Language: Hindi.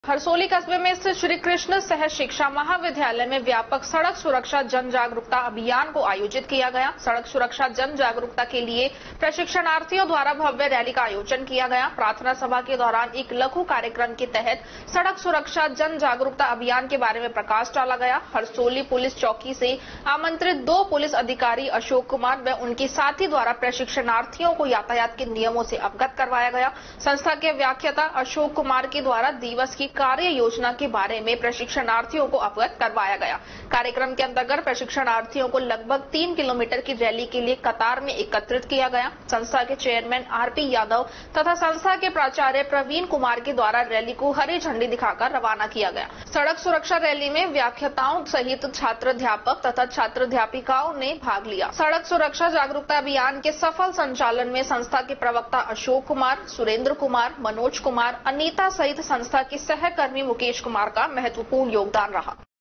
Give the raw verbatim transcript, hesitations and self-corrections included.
हरसोली कस्बे में स्थित श्री कृष्ण सहज शिक्षा महाविद्यालय में व्यापक सड़क सुरक्षा जन जागरूकता अभियान को आयोजित किया गया। सड़क सुरक्षा जन जागरूकता के लिए प्रशिक्षणार्थियों द्वारा भव्य रैली का आयोजन किया गया। प्रार्थना सभा के दौरान एक लघु कार्यक्रम के तहत सड़क सुरक्षा जन जागरूकता अभियान के बारे में प्रकाश डाला गया। हरसोली पुलिस चौकी से आमंत्रित दो पुलिस अधिकारी अशोक कुमार व उनके साथी द्वारा प्रशिक्षणार्थियों को यातायात के नियमों से अवगत करवाया गया। संस्था के व्याख्याता अशोक कुमार के द्वारा दिवस की कार्य योजना के बारे में प्रशिक्षणार्थियों को अवगत करवाया गया। कार्यक्रम के अंतर्गत प्रशिक्षणार्थियों को लगभग तीन किलोमीटर की रैली के लिए कतार में एकत्रित किया गया। संस्था के चेयरमैन आरपी यादव तथा संस्था के प्राचार्य प्रवीण कुमार के द्वारा रैली को हरी झंडी दिखाकर रवाना किया गया। सड़क सुरक्षा रैली में व्याख्याताओं सहित छात्राध्यापक तथा छात्राध्यापिकाओं ने भाग लिया। सड़क सुरक्षा जागरूकता अभियान के सफल संचालन में संस्था के प्रवक्ता अशोक कुमार, सुरेंद्र कुमार, मनोज कुमार, अनीता सहित संस्था के सहकर्मी मुकेश कुमार का महत्वपूर्ण योगदान रहा।